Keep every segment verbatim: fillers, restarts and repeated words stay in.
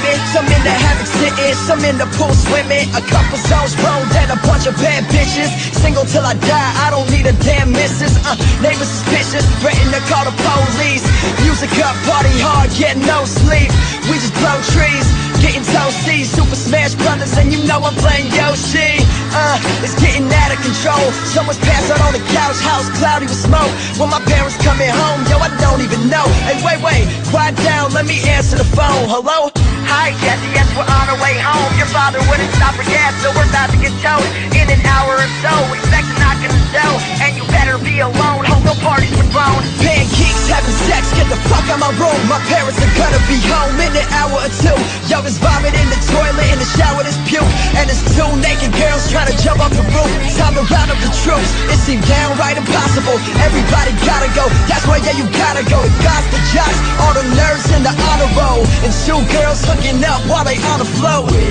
women. Some in the havoc sitting, some in the pool swimming. A couple zones rolled and a bunch of bad bitches. Single till I die, I don't need a damn missus. uh, Neighbors suspicious, threaten to call the police. Music up, party hard, get no sleep. We just blow trees, getting toasty. Super Smash Brothers and you know I'm playing Yoshi. Uh, it's getting out of control. Someone's passed out on the couch, house cloudy with smoke. When my parents coming home, yo, I don't even know. Hey, wait, wait, quiet down, let me answer the phone. Hello? Hi, Jesse, yes, we're on our way home. Your father wouldn't stop for gas, so we're about to get towed in an hour or so. Expect to knock in the cell, and you better be alone. Hope no parties were thrown. Pancakes, having sex, get the fuck out my room. My parents are gonna be home in an hour or two. Yo, there's vomit in the toilet, in the shower there's puke. And there's two naked girls trying to jump off the roof. Time to round up the troops, it seemed downright impossible. Everybody gotta go, that's why yeah you gotta go. The guys, the jocks, all the nerds in the honor roll. And two girls hooking up while they on the floor. We,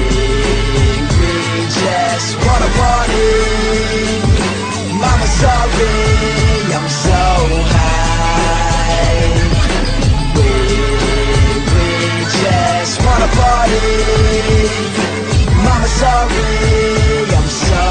we just wanna party. Mama sorry, I'm so high. We, we just wanna party. Mama sorry, I'm so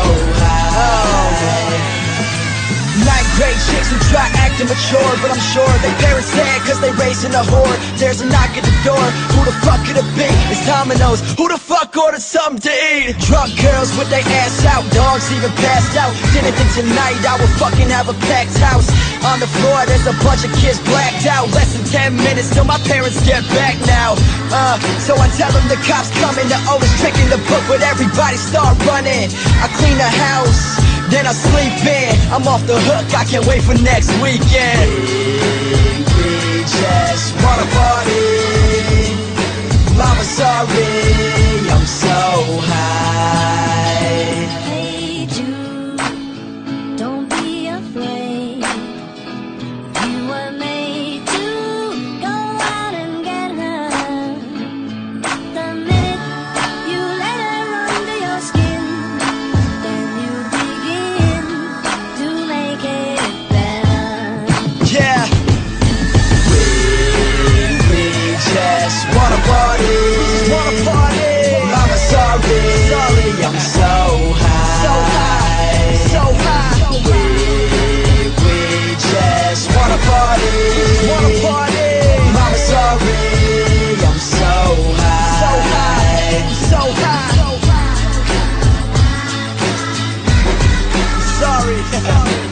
high. Ninth grade chicks who try acting mature, but I'm sure they parents sad cause they raising a whore. There's a knock at the door, who the fuck could it be? It's Domino's, who the fuck ordered something to eat? Drunk girls with their ass out, dogs even passed out. Didn't think tonight I would fucking have a packed house. On the floor there's a bunch of kids blacked out. Less than ten minutes till my parents get back now. Uh, so I tell them the cops coming, the oldest trick in the book, but everybody start running. I clean the house, then I sleep in. I'm off the hook, I can't wait for next weekend. We, we just wanna party. Mama sorry, I'm so high. Hey Jude, don't be afraid. You were made to go out and get her. The minute you let her under your skin, then you begin to make it better. Yeah. We, we just wanna party. Wanna party. Mama sorry, sorry, I'm so high. So high, so high. We, we just wanna party. Wanna party. Mama sorry, I'm so high. So high, so high. Sorry.